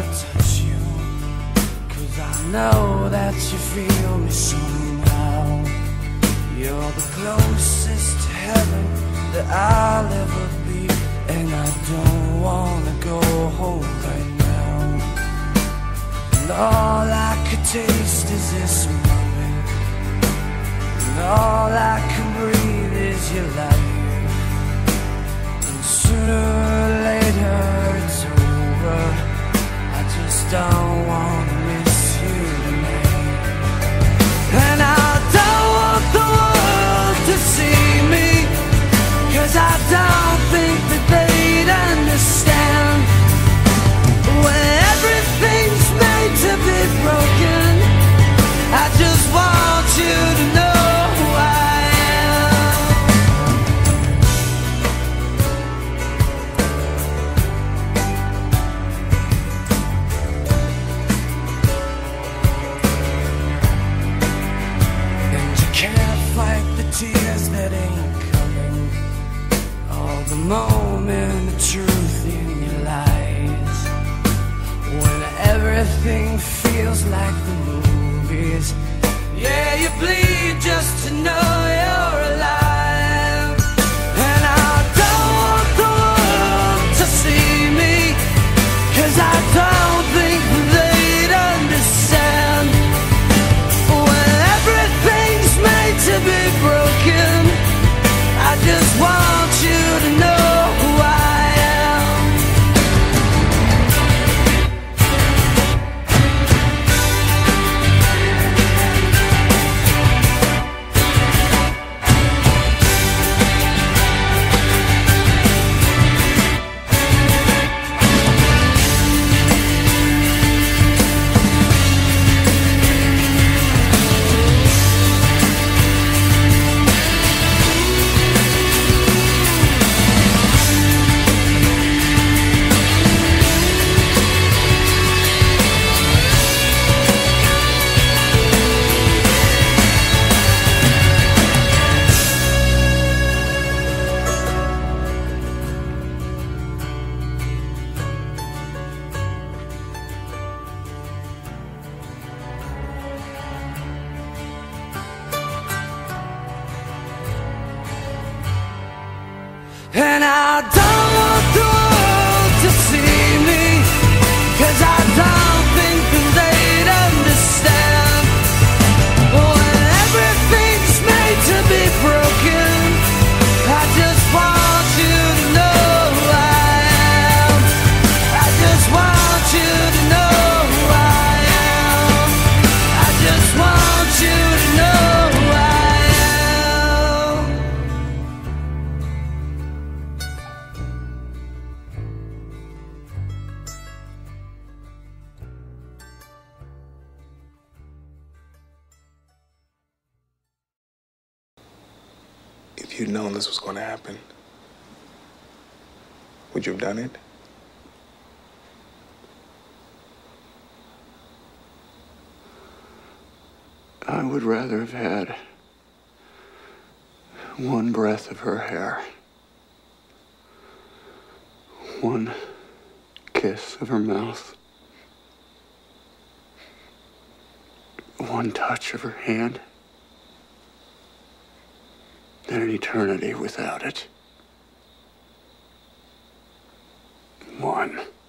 touch you, 'cause I know that you feel me somehow. You're the closest to heaven that I'll ever be, and I don't wanna go home right now. And all I could taste is this moment, and all I can breathe is your life. And sooner or later it's over, I just don't wanna miss you tonight. And I don't want the world to see me, 'cause I don't think that they'd understand. When everything's made to be broken, I just want you to know who I am. And you can't fight the tears that ain't coming, all the moment of truth in your lies. When everything feels like the movies, yeah, you bleed just to know you're alive. And I don't want the world to see me, 'cause I don't think they'd understand. When everything's made to be broken, I just want you to know who I am. And I don't want the world to see me, 'cause I don't think that they'd understand. When everything's made to be broken, I just want you to know who I am. I just want you to know who I am. I just want you to know who I am. If you'd known this was going to happen, would you have done it? I would rather have had one breath of her hair, one kiss of her mouth, one touch of her hand, than an eternity without it. One.